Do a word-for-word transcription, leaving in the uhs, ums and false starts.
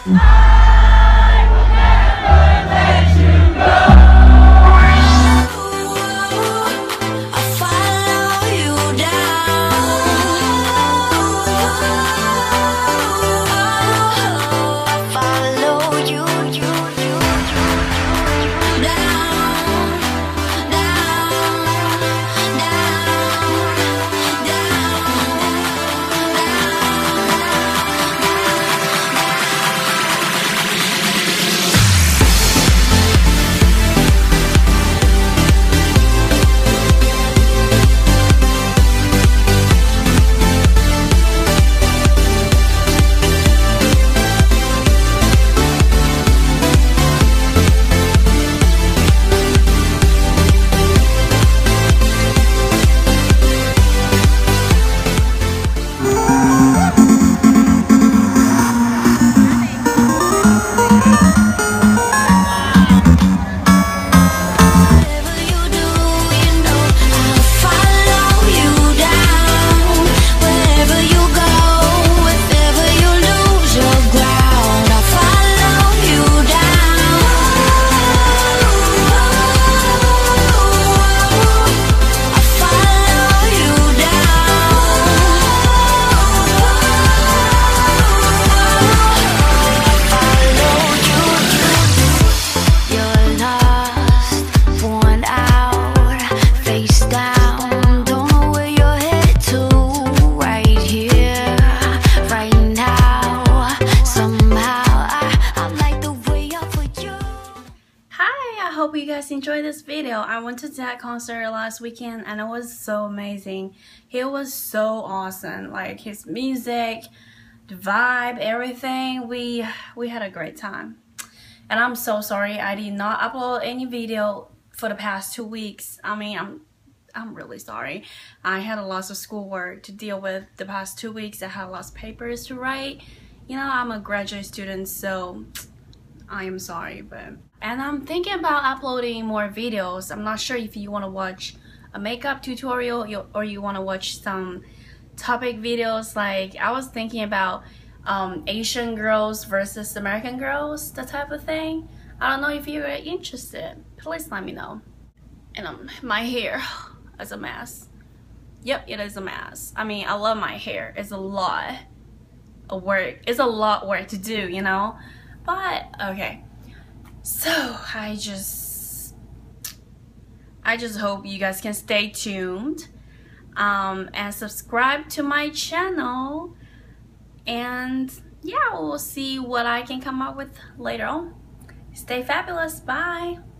I will never let you go. I'll follow you down. I'll follow you, you, you, you, down, down, down, down, down. I hope you guys enjoyed this video. I went to Zedd concert last weekend and it was so amazing. He was so awesome. Like his music, the vibe, everything. We we had a great time. And I'm so sorry I did not upload any video for the past two weeks. I mean, I'm I'm really sorry. I had a lot of schoolwork to deal with the past two weeks. I had lots of papers to write. You know, I'm a graduate student, so I am sorry, but and I'm thinking about uploading more videos. I'm not sure if you want to watch a makeup tutorial or you want to watch some topic videos. Like I was thinking about um, Asian girls versus American girls, that type of thing. I don't know if you're interested. Please let me know. And um, my hair is a mess. Yep, it is a mess. I mean, I love my hair. It's a lot of work. It's a lot of work to do, you know. But okay, so I just I just hope you guys can stay tuned um, and subscribe to my channel, and yeah, we'll see what I can come up with later on. Stay fabulous. Bye.